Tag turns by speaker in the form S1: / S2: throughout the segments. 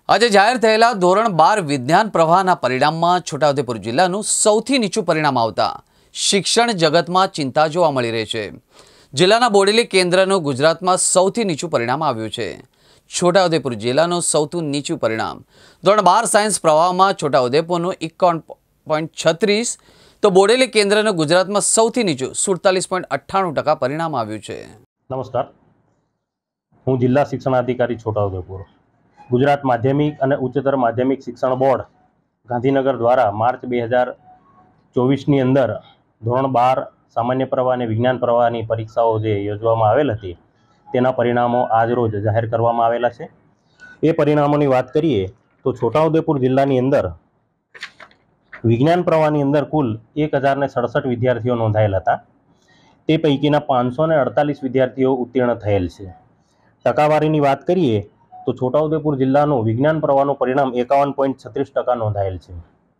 S1: આજે જાહેર થયેલા ધોરણ 12 વિજ્ઞાન પ્રવાહના પરિણામમાં છોટાઉદેપુર જિલ્લાનું સૌથી નીચું પરિણામ આવતા શિક્ષણ જગતમાં ચિંતા જોવા મળી રહી છે। જિલ્લાના બોડેલી કેન્દ્રનું ગુજરાતમાં સૌથી નીચું પરિણામ આવ્યું છે। છોટાઉદેપુર જિલ્લાનું સૌથી નીચું પરિણામ ધોરણ 12 સાયન્સ પ્રવાહમાં છોટાઉદેપુરનું 51.36 તો બોડેલી કેન્દ્રનું ગુજરાતમાં સૌથી નીચું 47.98% પરિણામ આવ્યું છે।
S2: નમસ્કાર, હું જિલ્લા શિક્ષણાધિકારી છોટાઉદેપુર। ગુજરાત માધ્યમિક અને ઉચ્ચતર માધ્યમિક શિક્ષણ બોર્ડ ગાંધીનગર દ્વારા માર્ચ 2024ની અંદર ધોરણ 12 સામાન્ય પ્રવાહ અને વિજ્ઞાન પ્રવાહની પરીક્ષાઓ જે યોજવામાં આવેલ હતી તેના પરિણામો આજરોજ જાહેર કરવામાં આવેલા છે। એ પરિણામોની વાત કરીએ તો છોટાઉદેપુર જિલ્લાની અંદર વિજ્ઞાન પ્રવાહની અંદર કુલ 1067 વિદ્યાર્થીઓ નોંધાયેલ હતા। તે પૈકીના 548 વિદ્યાર્થીઓ ઉત્તીર્ણ થયેલ છે। ટકાવારીની વાત કરીએ તો છોટાઉદેપુર જિલ્લાનું વિજ્ઞાન પ્રવાહનું પરિણામ 51.36% નોંધાયેલ છે।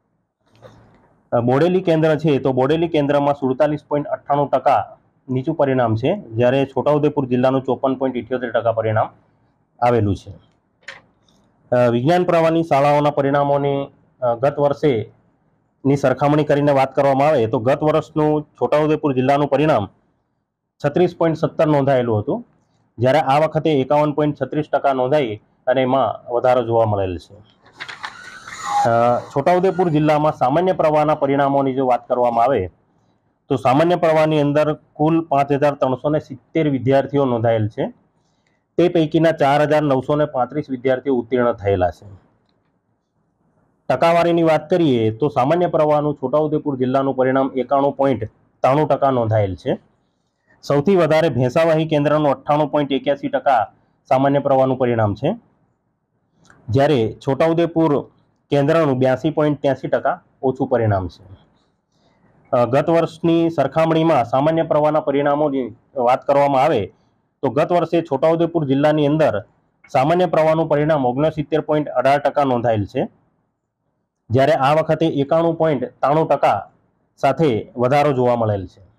S2: બોડેલી કેન્દ્ર છે તો બોડેલી કેન્દ્રમાં 47.98% નીચું પરિણામ છે, જ્યારે છોટાઉદેપુર જિલ્લાનું 54.78% પરિણામ આવેલું છે। વિજ્ઞાન પ્રવાહની શાળાઓના પરિણામોની ગત વર્ષેની સરખામણી કરીને વાત કરવામાં આવે તો ગત વર્ષનું છોટાઉદેપુર જિલ્લાનું પરિણામ 36.17 નોંધાયેલું હતું, જ્યારે આ વખતે 51.36% નોંધાઈ અને એમાં વધારો જોવા મળેલ છે। છોટાઉદેપુર જિલ્લામાં સામાન્ય પ્રવાહના પરિણામોની જો વાત કરવામાં આવે તો સામાન્ય પ્રવાહની અંદર કુલ 5370 વિદ્યાર્થીઓ નોંધાયેલ છે। તે પૈકીના 4935 વિદ્યાર્થીઓ ઉત્તીર્ણ થયેલા છે। ટકાવારીની વાત કરીએ તો સામાન્ય પ્રવાહનું છોટાઉદેપુર જિલ્લાનું પરિણામ 91.93% નોંધાયેલ છે। સૌથી વધારે ભેંસાવાહી કેન્દ્રનું 98.81% સામાન્ય પ્રવાહનું પરિણામ છે, જ્યારે છોટાઉદેપુર કેન્દ્રનું 82.83% ઓછું પરિણામ છે। ગત વર્ષની સરખામણીમાં સામાન્ય પ્રવાહના પરિણામોની વાત કરવામાં આવે તો ગત વર્ષે છોટાઉદેપુર જિલ્લાની અંદર સામાન્ય પ્રવાહનું પરિણામ 69.18% નોંધાયેલ છે, જ્યારે આ વખતે 91.93% સાથે વધારો જોવા મળેલ છે।